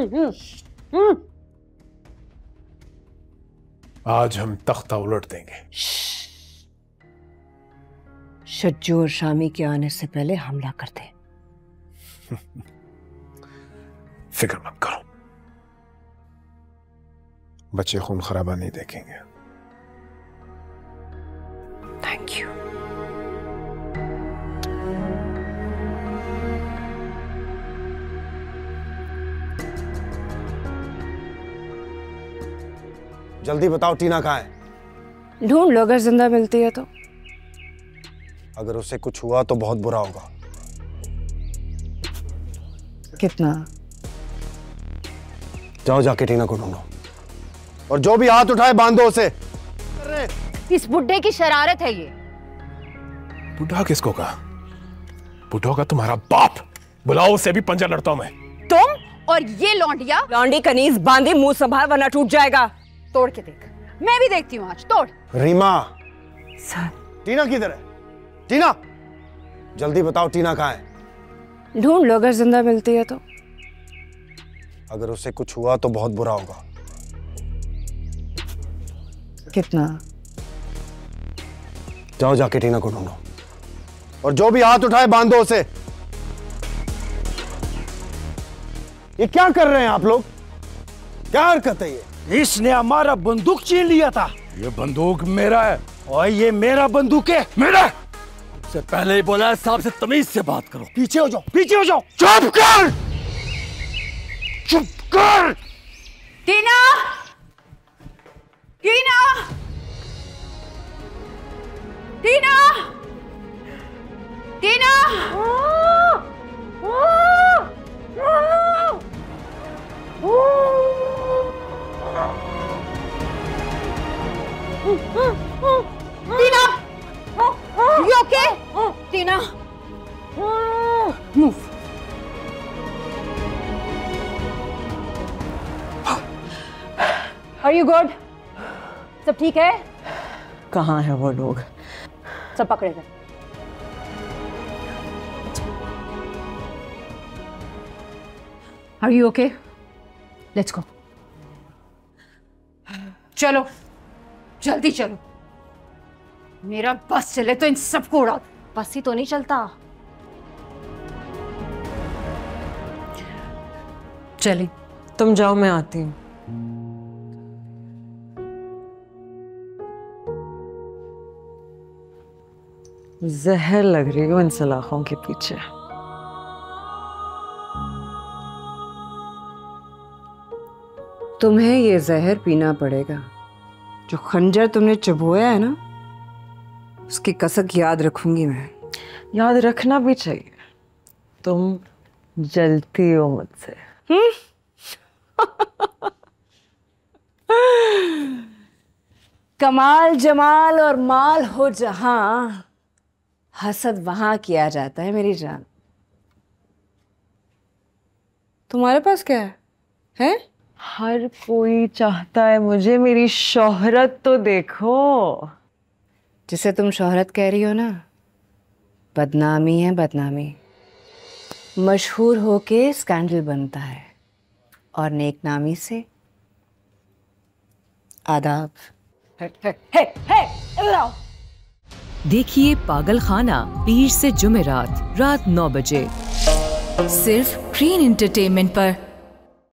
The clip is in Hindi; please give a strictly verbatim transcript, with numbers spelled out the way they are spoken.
आज हम तख्ता उलट देंगे। शज्जू और शामी के आने से पहले हमला कर दे। फिक्र मत करो, बच्चे खून खराबा नहीं देखेंगे। Thank you. जल्दी बताओ टीना कहाँ है? ढूंढ लो, अगर जिंदा मिलती है तो। अगर उससे कुछ हुआ तो बहुत बुरा होगा। कितना? जाओ जाके टीना को ढूंढो और जो भी हाथ उठाए बांधो उसे। इस बुड्ढे की शरारत है ये। बुढ़ा किसको कहा? बुढ़ा का तुम्हारा बाप। बुलाओ उसे भी, पंजा लड़ता हूं मैं। तुम और ये लौंडिया। लौंडी कनीज बांधे, मुंह संभाल वरना टूट जाएगा। तोड़ के देख, मैं भी देखती हूँ आज। तोड़। रीमा, सर टीना किधर है? टीना, जल्दी बताओ टीना कहाँ है? ढूंढ लो, अगर जिंदा मिलती है तो। अगर उससे कुछ हुआ तो बहुत बुरा होगा। कितना? जाओ जाके टीना को ढूंढो और जो भी हाथ उठाए बांधो उसे। ये क्या कर रहे हैं आप लोग? क्या हरकत है ये? इसने हमारा बंदूक छीन लिया था। ये बंदूक मेरा है। और ये मेरा बंदूक है। मेरा से पहले ही बोला है, साहब से तमीज से बात करो। पीछे हो जाओ, पीछे हो जाओ। चुप कर, चुप कर। टीना, टीना, टीना, टीना। टीना, you okay? Tina, move. Are you good? सब ठीक है? कहाँ है वो लोग? सब पकड़े गए। Are you okay? Let's go. चलो, जल्दी चलो। मेरा बस चले तो इन सबको उड़ा। बस ही तो नहीं चलता। चली, तुम जाओ, मैं आती हूँ। जहर लग रही हो इन सलाखों के पीछे। तुम्हें ये जहर पीना पड़ेगा। जो खंजर तुमने चबोया है ना, उसकी कसक याद रखूंगी मैं। याद रखना भी चाहिए, तुम जलती हो मुझसे। कमाल जमाल और माल हो जहां, हसद वहां किया जाता है मेरी जान। तुम्हारे पास क्या है? हैं? हर कोई चाहता है मुझे, मेरी शोहरत तो देखो। जिसे तुम शोहरत कह रही हो ना, बदनामी है बदनामी। मशहूर होके स्कैंडल बनता है और नेकनामी से आदाब। हे, हे, हे, हे, इधर आओ। देखिए पागल खाना पीर से जुमेरात रात नौ बजे सिर्फ ग्रीन एंटरटेनमेंट पर।